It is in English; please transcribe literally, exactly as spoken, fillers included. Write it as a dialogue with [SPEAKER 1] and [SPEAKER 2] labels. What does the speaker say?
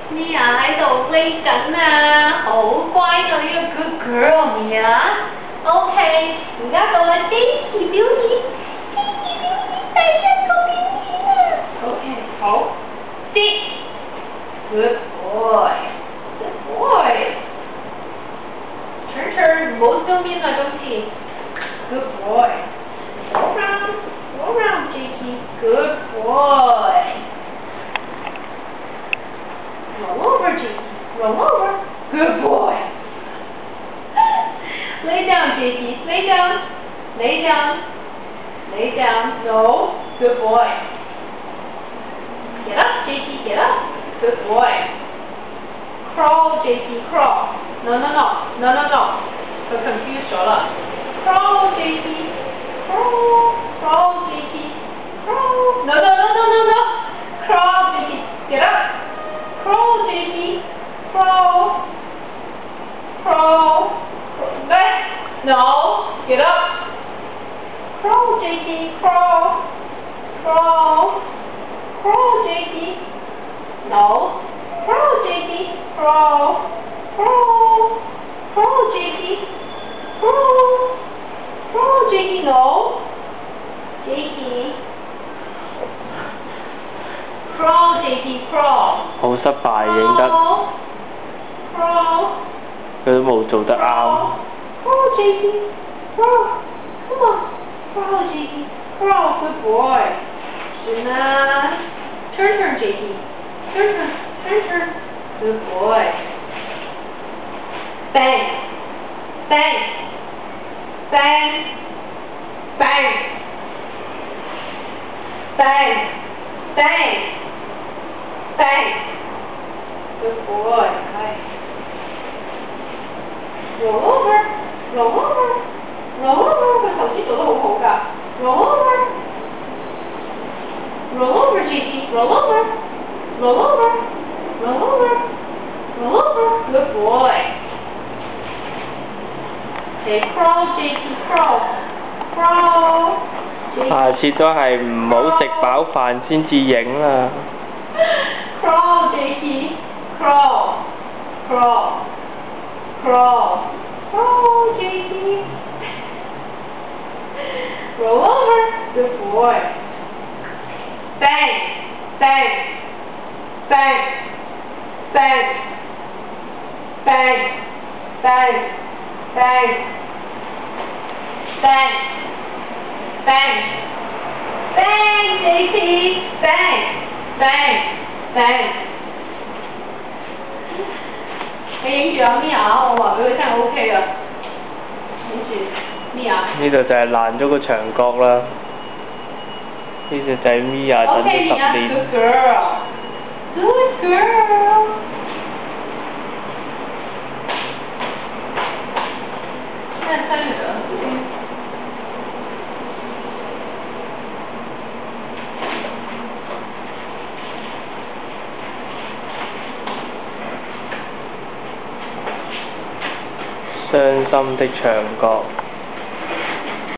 [SPEAKER 1] Mia 喺度匿緊啊，好乖嘅呢個 good girl Mia。OK， 而家到啦 Daisy 表演 ，Daisy 表演第一個表演啊。OK， 好 ，sit。Good boy，good boy。turn turn， 唔好正面啊，今次。Good boy。Go round, go round, J T. Good boy. Roll over, J T. Roll over. Good boy. Lay down, J T. Lay down. Lay down. Lay down. No. Good boy. Get up, J T. Get up. Good boy. Crawl, J T. Crawl. No, no, no. No, no, no. 佢 confused 咗啦。Crawl, J T.Crawl, crawl, J T. Crawl. No, no, no, no, no, no. Crawl, J T. Get up. Crawl, J T. Crawl. Crawl. Back. No. Get up. Crawl, J T. Crawl. Crawl. Crawl, J T. No. Crawl, J T. Crawl. Crawl. Crawl, J T. Crawl.Crawl, J T, no. J T. Crawl, J T, crawl.
[SPEAKER 2] 好失敗，影得。
[SPEAKER 1] Crawl.
[SPEAKER 2] 佢都冇做得啱。
[SPEAKER 1] Crawl, J T. Crawl. Come on. Crawl, J T. Crawl, good boy. 算啦。Turn, turn, J T. Turn, turn, turn, turn. Good boy. Bang. Bang.Bang, bang, bang, bang, bang. Good boy. Nice. Roll over, roll over, roll over. 佢頭先做得好好㗎。Roll over, roll over, J T. Roll over, roll over, roll over, roll over. Good boy.Okay, crawl, J T, crawl, crawl. J T.
[SPEAKER 2] 下次都係唔好食飽飯先至影啦。
[SPEAKER 1] Crawl, J T, crawl, crawl, crawl, crawl, J T. Roll over, good boy. Bang, bang, bang, bang, bang, bang.Bang, bang, bang, bang, J T, bang, bang, bang. 你影住阿 Mia， 我話俾佢聽 OK 啦。影住 Mia。
[SPEAKER 2] 呢度就係爛咗個牆角啦。呢隻仔 Mia 等咗十年。
[SPEAKER 1] Okay, Mia, good girl. Good girl.看三个人，
[SPEAKER 2] 傷心的牆角。